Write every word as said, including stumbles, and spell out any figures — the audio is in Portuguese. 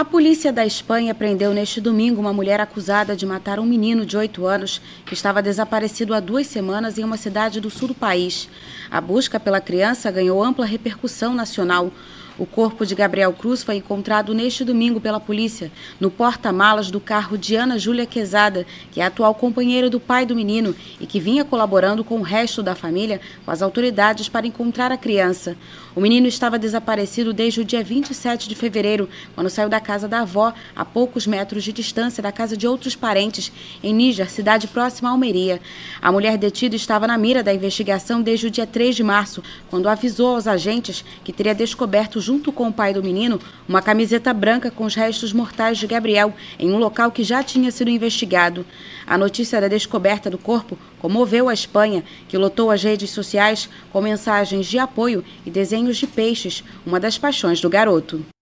A polícia da Espanha prendeu neste domingo uma mulher acusada de matar um menino de oito anos que estava desaparecido há duas semanas em uma cidade do sul do país. A busca pela criança ganhou ampla repercussão nacional. O corpo de Gabriel Cruz foi encontrado neste domingo pela polícia, no porta-malas do carro de Ana Júlia Quezada, que é a atual companheira do pai do menino e que vinha colaborando com o resto da família com as autoridades para encontrar a criança. O menino estava desaparecido desde o dia vinte e sete de fevereiro, quando saiu da casa da avó, a poucos metros de distância da casa de outros parentes, em Níger, cidade próxima a Almeria. A mulher detida estava na mira da investigação desde o dia três de março, quando avisou aos agentes que teria descoberto, junto com o pai do menino, uma camiseta branca com os restos mortais de Gabriel, em um local que já tinha sido investigado. A notícia da descoberta do corpo comoveu a Espanha, que lotou as redes sociais com mensagens de apoio e desenhos de peixes, uma das paixões do garoto.